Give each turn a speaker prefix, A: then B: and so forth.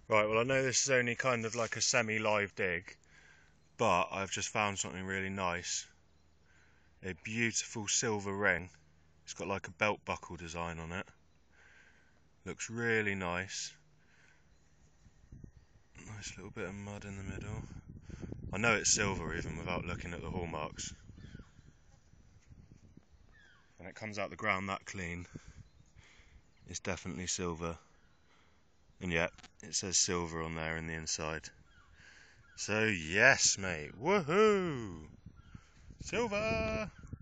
A: Right, well I know this is only kind of like a semi-live dig, but I've just found something really nice. A beautiful silver ring. It's got like a belt buckle design on it. Looks really nice. Nice little bit of mud in the middle. I know it's silver even without looking at the hallmarks. And it comes out the ground that clean. It's definitely silver. And yet, it says silver on there in the inside. So yes, mate. Woohoo! Silver!